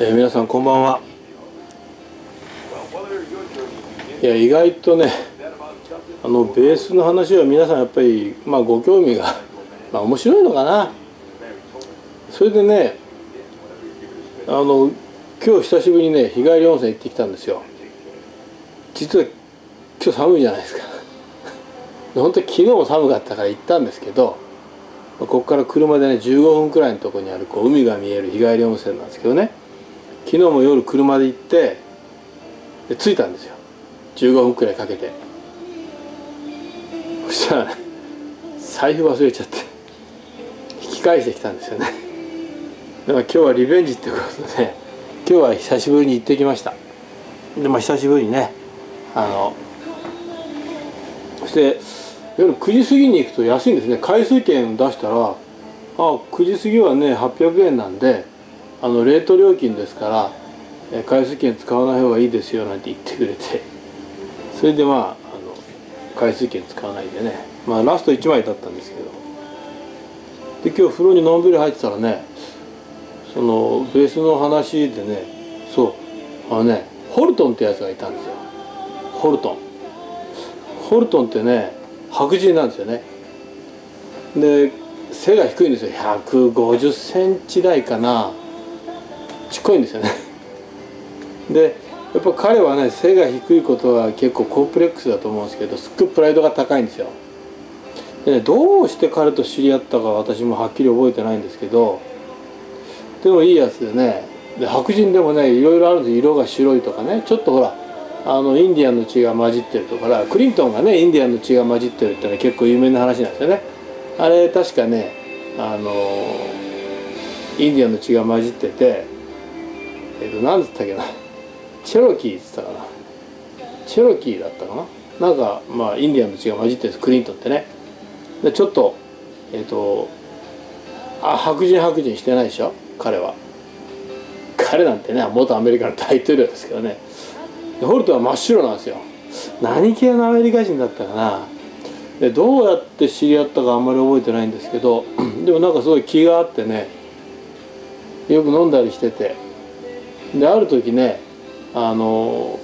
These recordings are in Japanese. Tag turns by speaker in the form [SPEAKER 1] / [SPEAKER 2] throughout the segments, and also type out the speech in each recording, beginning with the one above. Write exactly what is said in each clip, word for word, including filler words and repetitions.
[SPEAKER 1] えー、皆さんこんばんは。いや意外とねあのベースの話は皆さんやっぱりまあご興味がまあ面白いのかな。それでねあの今日久しぶりにね日帰り温泉行ってきたんですよ。実は今日寒いじゃないですか。本当に昨日も寒かったから行ったんですけど、ここから車でねじゅうごふんくらいのところにあるこう海が見える日帰り温泉なんですけどね、昨日も夜車で行ってで着いたんですよ、じゅうごふんくらいかけて。そしたらね財布忘れちゃって引き返してきたんですよね。だから今日はリベンジってことで、ね、今日は久しぶりに行ってきました。でまあ久しぶりにねあのそして夜くじ過ぎに行くと安いんですね。回数券出したらあくじ過ぎはねはっぴゃくえんなんであのレート料金ですから回数券使わない方がいいですよなんて言ってくれて、それでまああの回数券使わないでね、まあラストいちまいだったんですけど、で今日風呂にのんびり入ってたらねそのベースの話でね、そうあのねホルトンってやつがいたんですよ。ホルトンホルトンってね白人なんですよね。で背が低いんですよ。ひゃくごじゅっセンチ台かな、ちっこいんですよね。でやっぱ彼はね背が低いことは結構コンプレックスだと思うんですけど、すっごいプライドが高いんですよ。でねどうして彼と知り合ったか私もはっきり覚えてないんですけど、でもいいやつでね、で白人でもねいろいろあるんですよ。色が白いとかね、ちょっとほらあのインディアンの血が混じってるとか、クリントンがねインディアンの血が混じってるってのは結構有名な話なんですよね。あれ確かねあのインディアンの血が混じってて、えっと何つったっけな、チェロキーっつったかな、チェロキーだったかな、なんかまあインディアンの血が混じってるんですクリントンってね。でちょっとえっとあ白人白人してないでしょ彼は。彼なんてね元アメリカの大統領ですけどね。ホルトは真っ白なんですよ。何系のアメリカ人だったかな。でどうやって知り合ったかあんまり覚えてないんですけどでもなんかすごい気があってねよく飲んだりしてて、である時ねあの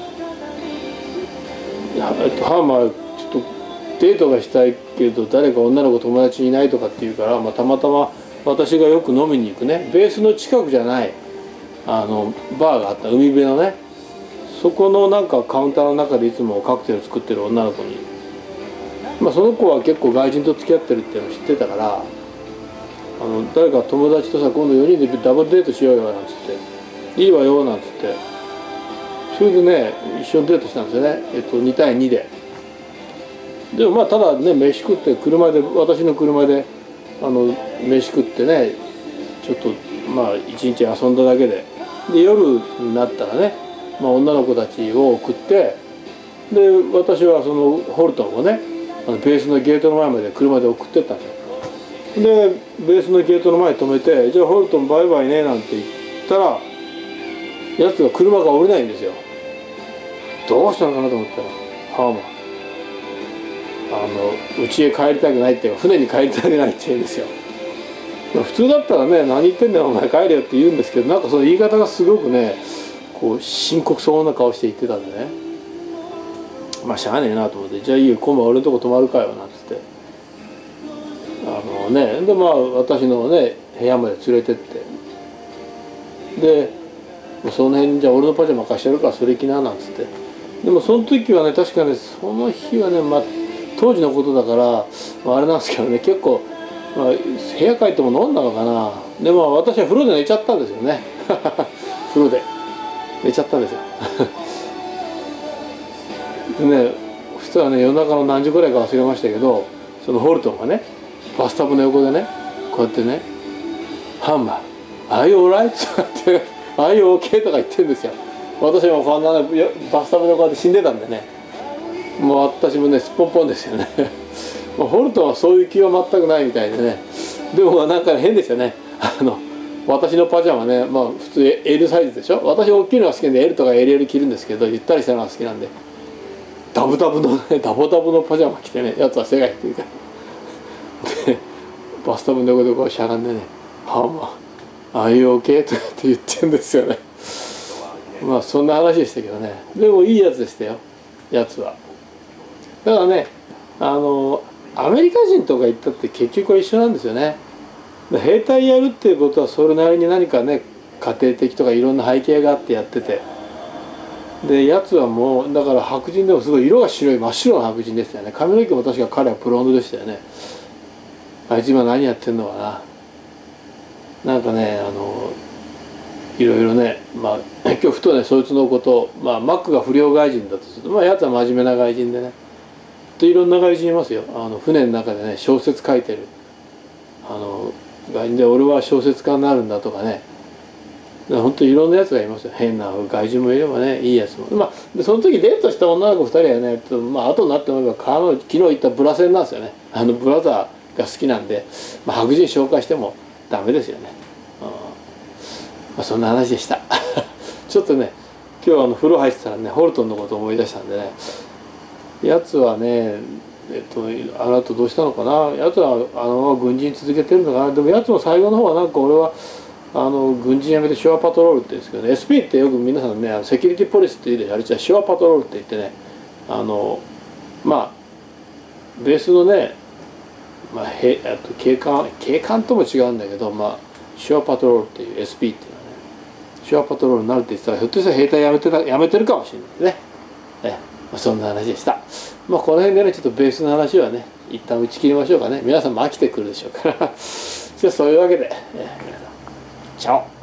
[SPEAKER 1] ハーマーちょっとデートがしたいけど誰か女の子友達いないとかって言うから、まあ、たまたま私がよく飲みに行くねベースの近くじゃないあのバーがあった、海辺のね、そこのなんかカウンターの中でいつもカクテル作ってる女の子に、まあ、その子は結構外人と付き合ってるっていうのを知ってたから、あの誰か友達とさ今度よにんでダブルデートしようよなんつっていいわよなんつって、それでね一緒にデートしたんですよね、えっと、にたいにで。でもまあただね飯食って車で私の車であの飯食ってねちょっとまあ一日遊んだだけで、で夜になったらね、まあ、女の子たちを送って、で私はそのホルトンをねあのベースのゲートの前まで車で送ってったんですよ。でベースのゲートの前に止めて「じゃあホルトンバイバイね」なんて言ったらやつが車が降りないんですよ。どうしたのかなと思ったらハーマーあの家へ帰りたくないっていうか船に帰りたくないって言うんですよ。普通だったらね何言ってんだよお前帰れよって言うんですけど、なんかその言い方がすごくねこう深刻そうな顔して言ってたんでね、まあしゃあねえなと思って、じゃあいいよ今晩俺のとこ泊まるかよなんつってあのね、でまあ私のね部屋まで連れてって、でその辺じゃあ俺のパジャマ貸してやるからそれ着ななんつって、でもその時はね確かねその日はね、まあ、当時のことだから、まあ、あれなんですけどね結構、まあ、部屋帰っても飲んだのかな。でまあ私は風呂で寝ちゃったんですよね風呂で寝ちゃったんですよでねそしたらね夜中の何時ぐらいか忘れましたけど、そのホルトンがねバスタブの横でねこうやってね「ハンマー Are you alright?」とかって「Are you okay?」とか言ってるんですよ。私もこんな、ね、バスタブの横で死んでたんでね、もう私もねすっぽんぽんですよねホルトンはそういう気は全くないみたいでね、でもなんか変ですよね。あの私のパジャマね、まあ普通 エル サイズでしょ。私大きいのが好きなんで エル とか エルエル 着るんですけど、ゆったりしたのが好きなんでダブダブのねダボダボのパジャマ着てね、やつは背が低いからでバスタブの横でこうしゃがんでね「ハーマー 「ああいう OK?」とかって言ってるんですよね。まあそんな話でしたけどね。でもいいやつでしたよ、やつは。だからね、あのアメリカ人とか行ったって結局は一緒なんですよね。兵隊やるっていうことはそれなりに何かね、家庭的とかいろんな背景があってやってて、でやつはもうだから白人でもすごい色が白い真っ白な白人でしたよね。髪の毛も確か彼はブロンドでしたよね。あいつ今何やってんのかな。なんかね、あのいろいろね、まあ今日ふとねそいつのことを、まあマックが不良外人だとすると、まあやつは真面目な外人でね、といろんな外人いますよ。あの船の中でね小説書いてるあの外人で、俺は小説家になるんだとかね、本当にいろんなやつがいますよ。変な外人もいればね、いいやつも。まあでその時デートした女の子ふたりはね、まあ後になって思えば彼女昨日言ったブラセンなんですよね。あのブラザーが好きなんで、まあ、白人紹介してもダメですよね。うん、まあ、そんな話でしたちょっとね今日あの風呂入ってたらねホルトンのことを思い出したんでね、やつはねえっとあの後どうしたのかな。やつはあの軍人続けてるのかな。でもやつも最後の方はなんか俺はあの軍人辞めてシュアパトロールって言うんですけどね、 エスピー ってよく皆さんねセキュリティポリスって言うでしょ。あれじゃシュアパトロールって言ってね、あのまあベースのね、まあ、へあと警官警官とも違うんだけど、まあシュアパトロールっていう エスピー っていうのはね、シュアパトロールになるって言ってたらひょっとしたら兵隊辞めてた辞めてるかもしれないですね。え、まあ、そんな話でした。まあこの辺でねちょっとベースの話はね一旦打ち切りましょうかね。皆さんも飽きてくるでしょうからじゃあそういうわけで、え皆さんチャオ。